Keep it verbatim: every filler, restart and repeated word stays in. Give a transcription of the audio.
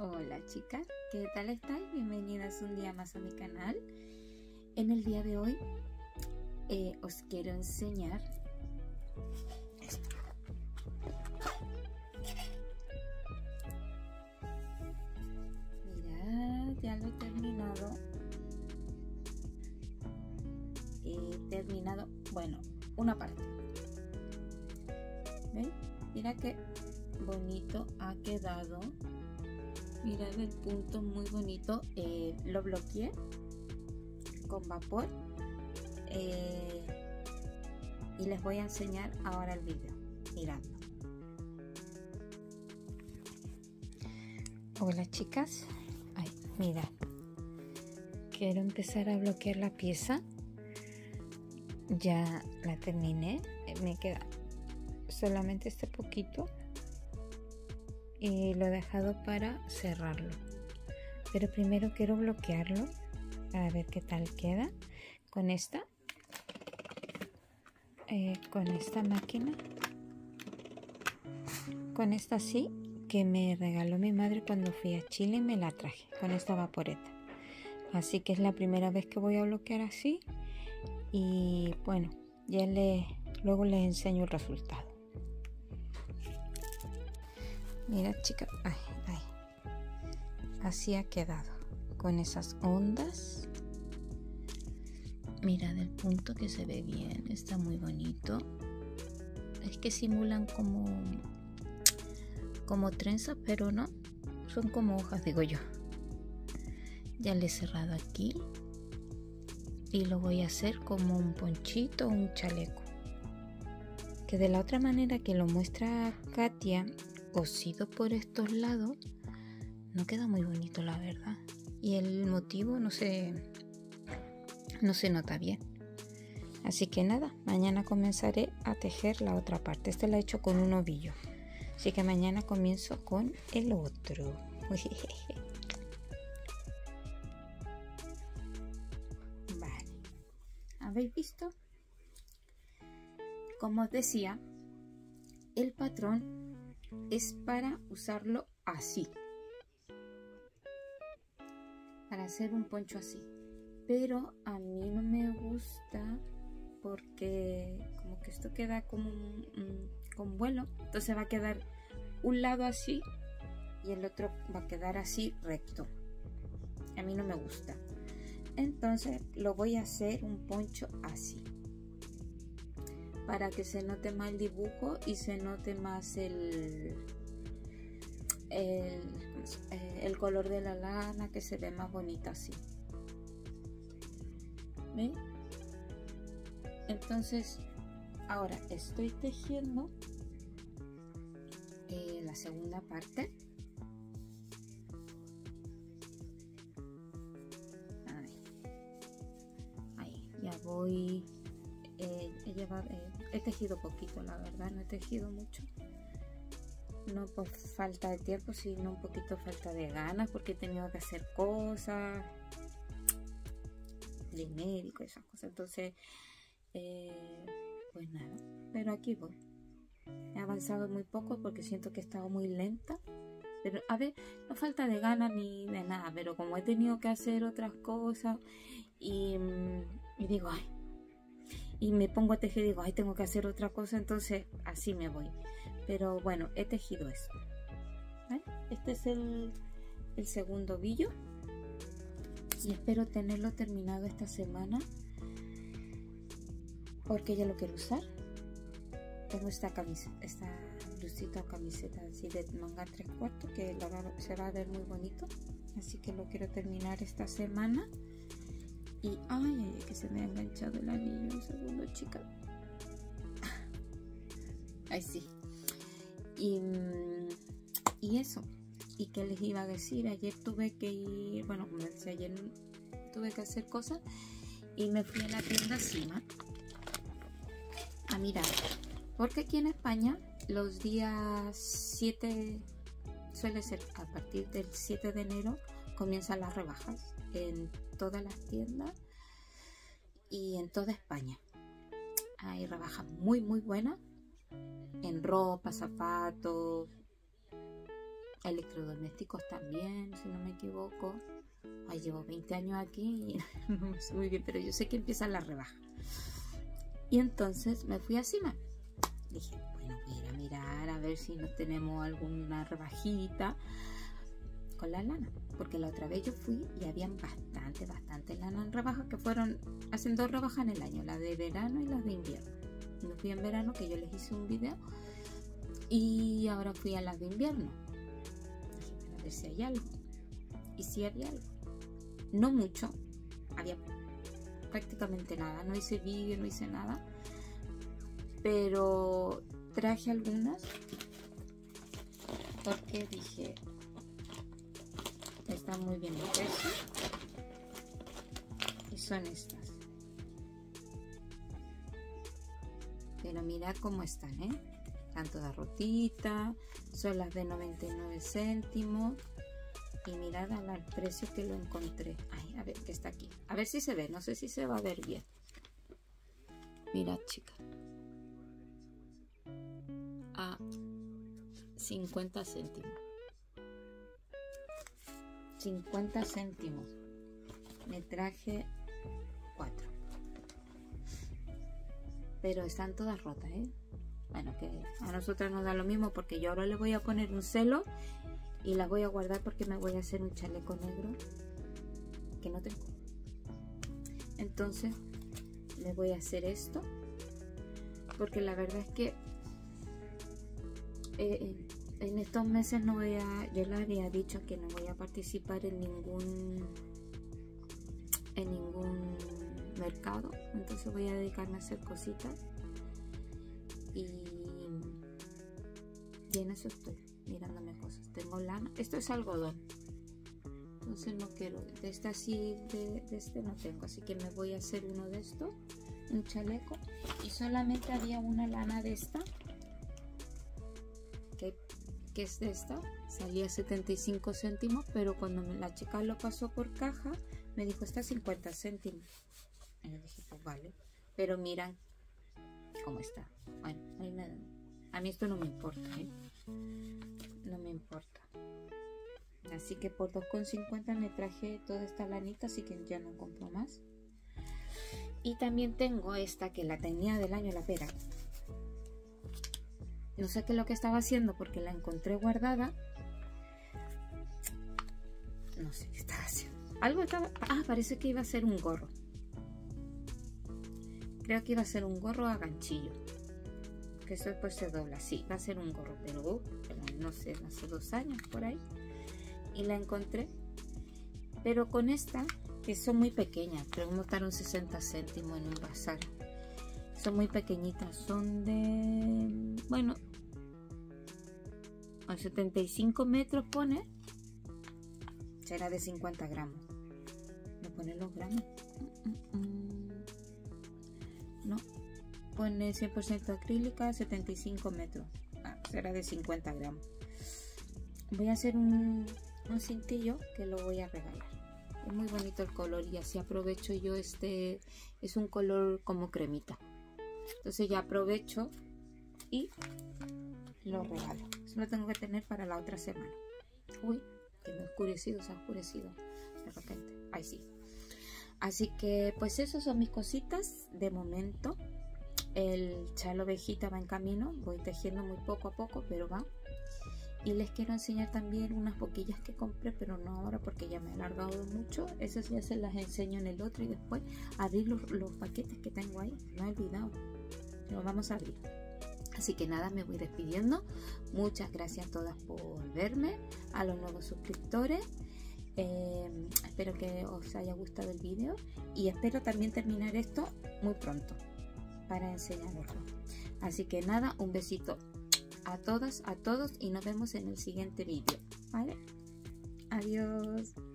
Hola chicas, ¿qué tal estáis? Bienvenidas un día más a mi canal. En el día de hoy eh, os quiero enseñar esto. Mirad, ya lo he terminado. He terminado, bueno, una parte. ¿Veis? Mira qué bonito ha quedado. Mirad el punto, muy bonito. Eh, lo bloqueé con vapor eh, y les voy a enseñar ahora el vídeo. Miradlo. Hola chicas. Ay, mira, quiero empezar a bloquear la pieza. Ya la terminé. Me queda solamente este poquito y lo he dejado para cerrarlo, pero primero quiero bloquearlo para ver qué tal queda con esta eh, con esta máquina, con esta así que me regaló mi madre cuando fui a Chile y me la traje con esta vaporeta, así que es la primera vez que voy a bloquear así y bueno, ya le luego les enseño el resultado. Mira chicas, ay, ay. Así ha quedado con esas ondas. Mirad el punto que se ve bien, está muy bonito. Es que simulan como como trenzas, pero no, son como hojas, digo yo. Ya le he cerrado aquí y lo voy a hacer como un ponchito o un chaleco, que de la otra manera que lo muestra Katia, cosido por estos lados, no queda muy bonito la verdad, y el motivo no se no se nota bien, así que nada, mañana comenzaré a tejer la otra parte. Este la he hecho con un ovillo, así que mañana comienzo con el otro. Vale, ¿habéis visto? Como os decía, el patrón es para usarlo así, para hacer un poncho así, pero a mí no me gusta porque como que esto queda como un, un, con vuelo, entonces va a quedar un lado así y el otro va a quedar así recto. A mí no me gusta, entonces lo voy a hacer un poncho así, para que se note más el dibujo y se note más el, el, el color de la lana, que se ve más bonita así. ¿Ven? Entonces ahora estoy tejiendo eh, la segunda parte. Ahí, ahí ya voy. Eh, he, llevado, eh, he tejido poquito, la verdad, no he tejido mucho, no por falta de tiempo, sino un poquito falta de ganas, porque he tenido que hacer cosas de médico, esas cosas, entonces eh, pues nada, pero aquí voy. He avanzado muy poco porque siento que he estado muy lenta, pero a ver, no falta de ganas ni de nada, pero como he tenido que hacer otras cosas y, y digo, ay, y me pongo a tejer y digo, ay, tengo que hacer otra cosa, entonces así me voy. Pero bueno, he tejido eso. ¿Vale? Este es el, el segundo ovillo y espero tenerlo terminado esta semana porque ya lo quiero usar. Tengo esta camiseta, esta blusita o camiseta así de manga tres cuartos que lo va, se va a ver muy bonito, así que lo quiero terminar esta semana. Y ay, ay, que se me ha enganchado el anillo. Un segundo, chica. Ay, sí. Y, y eso. ¿Y qué les iba a decir? Ayer tuve que ir, bueno, como decía, ayer tuve que hacer cosas y me fui a la tienda Cima a mirar. Porque aquí en España los días siete, suele ser a partir del siete de enero, comienzan las rebajas en todas las tiendas y en toda España. Hay rebajas muy muy buenas en ropa, zapatos, electrodomésticos también, si no me equivoco. Ay, llevo veinte años aquí y no me sé muy bien, pero yo sé que empieza la rebaja. Y entonces me fui a Cima. Dije, bueno, voy a ir a mirar a ver si nos tenemos alguna rebajita con la lana, porque la otra vez yo fui y habían bastante, bastante lana en rebaja, que fueron, hacen dos rebajas en el año, la de verano y las de invierno. Me fui en verano, que yo les hice un video, y ahora fui a las de invierno. Dije, a ver si hay algo. Y sí había algo. No mucho, había prácticamente nada, no hice vídeo, no hice nada, pero traje algunas porque dije, están muy bien de precio, y son estas. Pero mirad cómo están, ¿eh? Están todas rotitas, son las de noventa y nueve céntimos. Y mirad al precio que lo encontré. Ay, a ver, que está aquí. A ver si se ve. No sé si se va a ver bien. Mirad, chicas. A cincuenta céntimos. cincuenta céntimos. Me traje cuatro. Pero están todas rotas, ¿eh? Bueno, que a nosotras nos da lo mismo, porque yo ahora le voy a poner un celo y las voy a guardar porque me voy a hacer un chaleco negro que no tengo. Entonces le voy a hacer esto, porque la verdad es que eh, en estos meses no voy a, yo les había dicho que no voy a participar en ningún en ningún mercado, entonces voy a dedicarme a hacer cositas y, y en eso estoy mirándome cosas. Tengo lana, esto es algodón, entonces no quiero de este así, de, de este no tengo, así que me voy a hacer uno de estos, un chaleco, y solamente había una lana de esta que, que es de esta, salía setenta y cinco céntimos, pero cuando me, la chica lo pasó por caja me dijo está cincuenta céntimos, y le dije pues vale, pero miran cómo está. Bueno, a mí, me, a mí esto no me importa, ¿eh? No me importa. Así que por dos con cincuenta me traje toda esta lanita, así que ya no compro más. Y también tengo esta que la tenía del año la pera. No sé qué es lo que estaba haciendo porque la encontré guardada. No sé qué estaba haciendo. Algo estaba... Ah, parece que iba a ser un gorro. Creo que iba a ser un gorro a ganchillo. Que eso después se dobla. Sí, va a ser un gorro, pero, uh, pero no sé, hace dos años por ahí. Y la encontré. Pero con esta, que son muy pequeñas. Creo que me costaron sesenta céntimos en un bazar. Son muy pequeñitas. Son de... Bueno, a setenta y cinco metros pone. Será de cincuenta gramos. ¿Me pone los gramos? Mm, mm, mm. No, pone cien por ciento acrílica, setenta y cinco metros. Ah, será de cincuenta gramos. Voy a hacer un, un cintillo que lo voy a regalar. Es muy bonito el color y así aprovecho yo este. Es un color como cremita. Entonces ya aprovecho y lo regalo. Eso lo tengo que tener para la otra semana. Uy, que me ha oscurecido, se ha oscurecido de repente. Ahí sí. Así que pues esas son mis cositas de momento. El chal ovejita va en camino, voy tejiendo muy poco a poco, pero va. Y les quiero enseñar también unas boquillas que compré, pero no ahora porque ya me he alargado mucho. Esas ya se las enseño en el otro y después abrir los, los paquetes que tengo ahí. No he olvidado, los vamos a abrir. Así que nada, me voy despidiendo. Muchas gracias a todas por verme, a los nuevos suscriptores. Eh, espero que os haya gustado el vídeo y espero también terminar esto muy pronto para enseñaroslo. Así que nada, un besito a todas, a todos y nos vemos en el siguiente vídeo, ¿vale? Adiós.